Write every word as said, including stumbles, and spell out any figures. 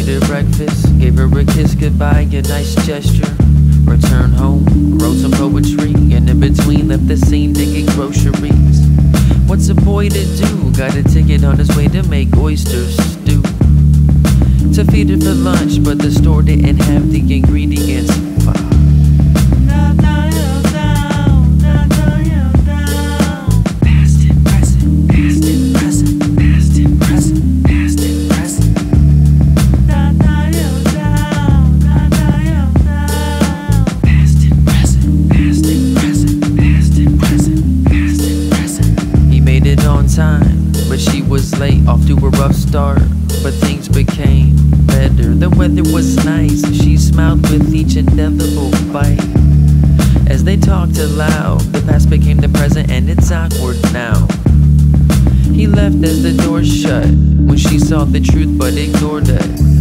her breakfast, gave her a kiss goodbye, a nice gesture. Returned home, wrote some poetry, and in between left the scene to get groceries. What's a boy to do? Got a ticket on his way to make oyster stew. To feed her for lunch, but the store didn't have the ingredients. Fuck. Time, but she was late, off to a rough start, but things became better. The weather was nice, she smiled with each indelible bite. As they talked aloud, the past became the present and it's awkward now. He left as the door shut, when she saw the truth but ignored it.